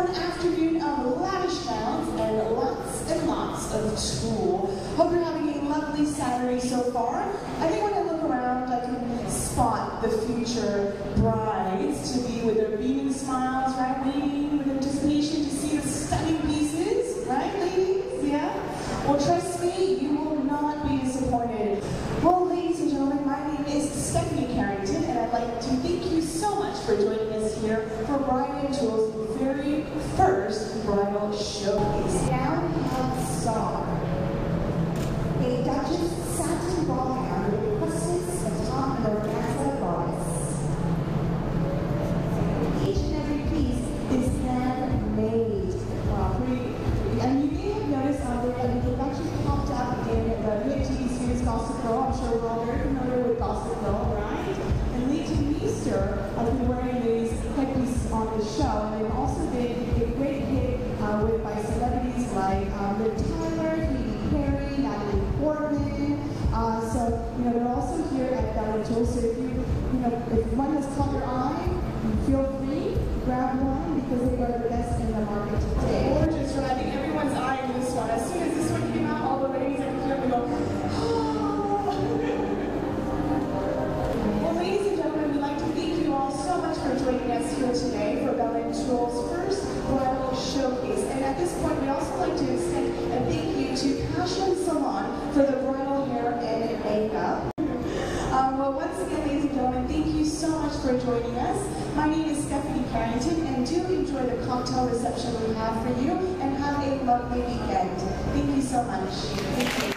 for an afternoon of lavish gowns and lots of school. Hope you're having a lovely Saturday so far. I think when I look around, I can spot the future brides to be with their beaming smiles, right, waiting with anticipation to see the stunning pieces, right, ladies? Yeah? Well, trust me, you will not be disappointed. Well, ladies and gentlemen, my name is Stephanie Carrington, and I'd like to thank you so much for joining us here for Bride & Jewel's very first bridal showcase. Now we have Star, a Duchess satin ball gown with crystals atop an organza bodice. Each and every piece is handmade. And you may have noticed they've actually popped up in the hit TV series Gossip Girl. I'm sure we're all very familiar with Gossip Girl, right? And Leighton Meester has been wearing these headpieces on the show, and they've also been a great hit by celebrities like Liv Tyler, Katy Perry, Natalie Portman. So they're also here at Bella Jewels. So if one has caught your eye, feel free, grab one because they are the best in the market today. Gorgeous, right? I think everyone's eyeing this one. As soon as this one came out, all the ladies I could hear me go, oh. Well, ladies and gentlemen, we'd like to thank you all so much for joining us here today for Bella Jewels' first bridal showcase. And at this point, we'd also like to extend a thank you to Passion Salon for the bridal hair and makeup. Well, once again, ladies and gentlemen, thank you so much for joining us. My name is Stephanie Carrington, and do enjoy the cocktail reception we have for you, and have a lovely weekend. Thank you so much. Thank you.